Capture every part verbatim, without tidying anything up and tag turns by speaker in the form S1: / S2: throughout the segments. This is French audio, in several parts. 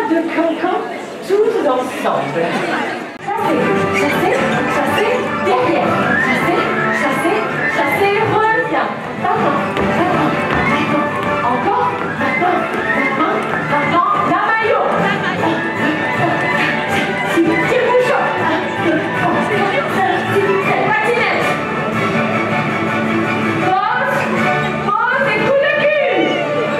S1: pas de cancans tous ensemble. Chassez, chassez, chassez, derrière. Chassez, chassez, chassez, reviens. Maintenant, maintenant, maintenant, encore, maintenant, maintenant, maintenant, la maillot. La maillot. Si, tire-bouchon. Si, c'est patinette. Pose, pose et coup de cul.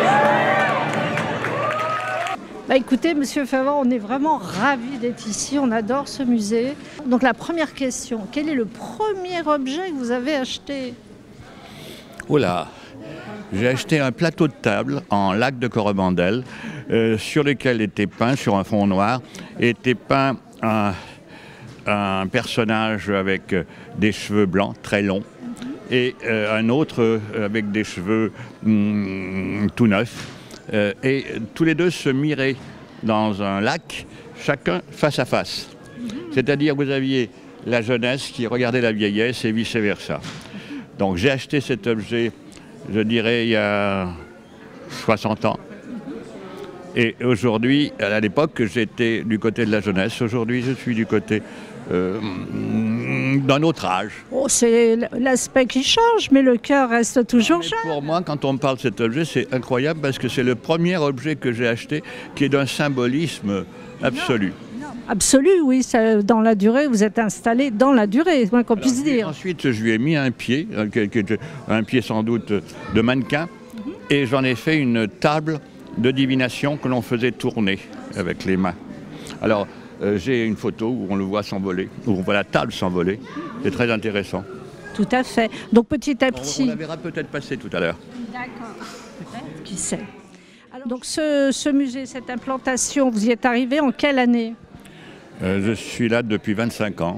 S2: Bah écoutez, Monsieur Favre, on est vraiment ravis d'être ici, on adore ce musée. Donc la première question, quel est le premier objet que vous avez acheté?
S3: Oh là, j'ai acheté un plateau de table en lac de Coromandel euh, sur lequel était peint, sur un fond noir, était peint un, un personnage avec euh, des cheveux blancs très longs et euh, un autre euh, avec des cheveux mm, tout neufs. Euh, et tous les deux se miraient dans un lac, chacun face à face. C'est-à-dire que vous aviez la jeunesse qui regardait la vieillesse et vice-versa. Donc j'ai acheté cet objet, je dirais, il y a soixante ans. Et aujourd'hui, à l'époque, j'étais du côté de la jeunesse. Aujourd'hui, je suis du côté euh, d'un autre âge.
S2: Oh, c'est l'aspect qui change, mais le cœur reste toujours jeune.
S3: Pour moi, quand on me parle de cet objet, c'est incroyable parce que c'est le premier objet que j'ai acheté qui est d'un symbolisme absolu.
S2: Non, non. Absolu, oui, ça, dans la durée, vous êtes installé dans la durée, moins qu'on puisse dire.
S3: Ensuite, je lui ai mis un pied, un pied sans doute de mannequin, mm-hmm. et j'en ai fait une table de divination que l'on faisait tourner avec les mains. Alors, euh, j'ai une photo où on le voit s'envoler, où on voit la table s'envoler. C'est très intéressant.
S2: Tout à fait. Donc petit à petit...
S3: On, on la verra peut-être passer tout à l'heure.
S2: D'accord. Peut-être, qui sait. Alors, donc ce, ce musée, cette implantation, vous y êtes arrivé en quelle année?
S3: euh, Je suis là depuis vingt-cinq ans.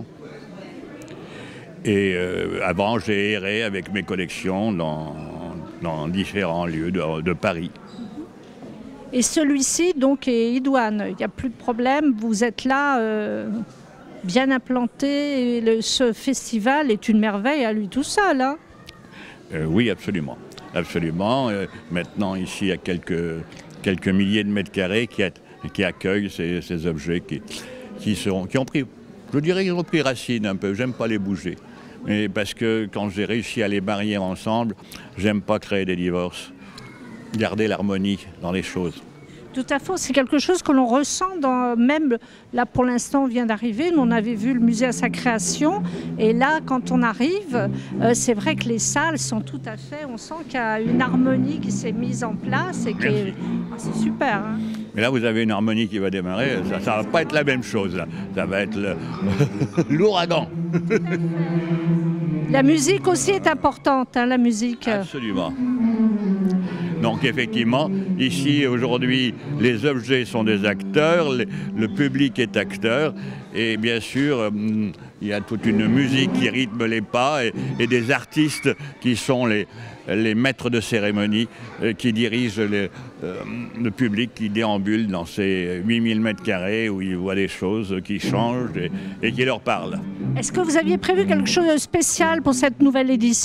S3: Et euh, avant, j'ai erré avec mes collections dans, dans différents lieux de, de Paris.
S2: Et celui-ci, donc, est idoine. Il n'y a plus de problème. Vous êtes là, euh, bien implanté. Et le, ce festival est une merveille à lui tout seul. Hein.
S3: euh, oui, absolument. Absolument. Euh, maintenant, ici, il y a quelques, quelques milliers de mètres carrés qui, a, qui accueillent ces, ces objets qui, qui, seront, qui ont pris, je dirais qu'ils ont pris racine un peu. J'aime pas les bouger. Mais parce que quand j'ai réussi à les marier ensemble, j'aime pas créer des divorces. Garder l'harmonie dans les choses.
S2: Tout à fait, c'est quelque chose que l'on ressent, dans, même là pour l'instant on vient d'arriver, nous on avait vu le musée à sa création et là quand on arrive, euh, c'est vrai que les salles sont tout à fait, on sent qu'il y a une harmonie qui s'est mise en place et qui est, ah, c'est super. Hein.
S3: Mais là vous avez une harmonie qui va démarrer, ça ne va pas être la même chose, là. Ça va être l'ouragan.
S2: La musique aussi est importante, hein, la musique.
S3: Absolument. Donc effectivement, ici aujourd'hui, les objets sont des acteurs, les, le public est acteur et bien sûr, euh, il y a toute une musique qui rythme les pas et, et des artistes qui sont les, les maîtres de cérémonie euh, qui dirigent les, euh, le public qui déambule dans ces huit mille mètres carrés où ils voient des choses qui changent et, et qui leur parlent.
S2: Est-ce que vous aviez prévu quelque chose de spécial pour cette nouvelle édition ?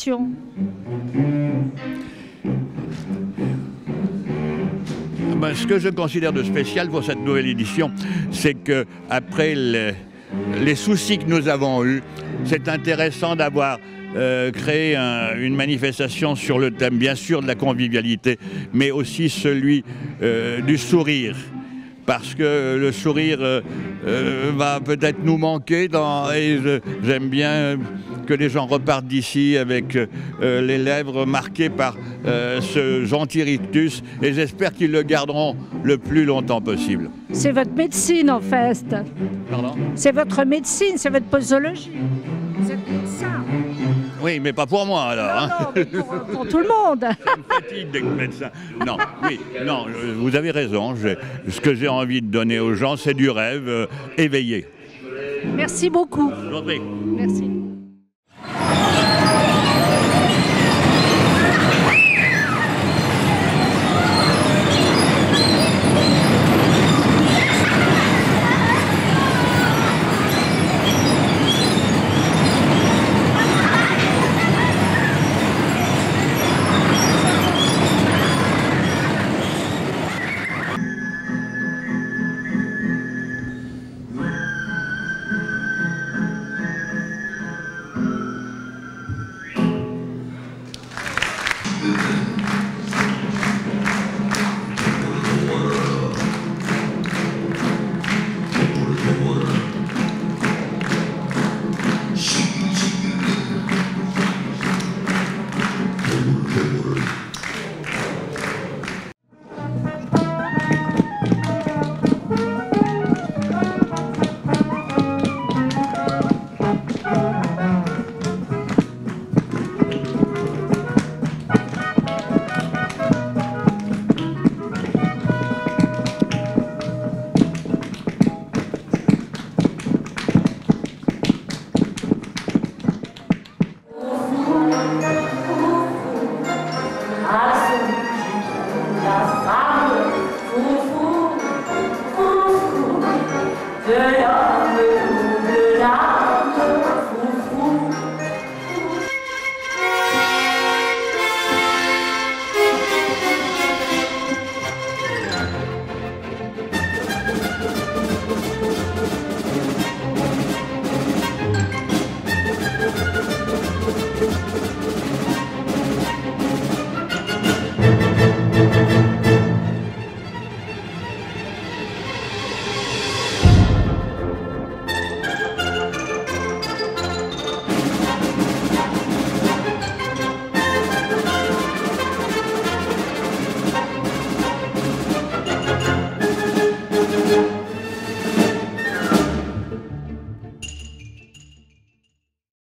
S3: Ben, ce que je considère de spécial pour cette nouvelle édition, c'est qu'après les, les soucis que nous avons eus, c'est intéressant d'avoir euh, créé un, une manifestation sur le thème, bien sûr, de la convivialité, mais aussi celui euh, du sourire. Parce que le sourire euh, euh, va peut-être nous manquer dans, et j'aime bien que les gens repartent d'ici avec euh, les lèvres marquées par euh, ce gentil rictus et j'espère qu'ils le garderont le plus longtemps possible.
S2: C'est votre médecine en fait.
S3: Pardon ? C'est
S2: votre médecine, c'est votre posologie. Vous êtes médecin.
S3: Oui, mais pas pour moi alors.
S2: Non,
S3: hein.
S2: non, mais pour, pour tout le monde.
S3: Ça me fatigue d'être médecin. Non, oui, non, vous avez raison. Ce que j'ai envie de donner aux gens, c'est du rêve euh, éveillé.
S2: Merci beaucoup.
S3: Je vous en prie.
S2: Merci.
S1: de l'or.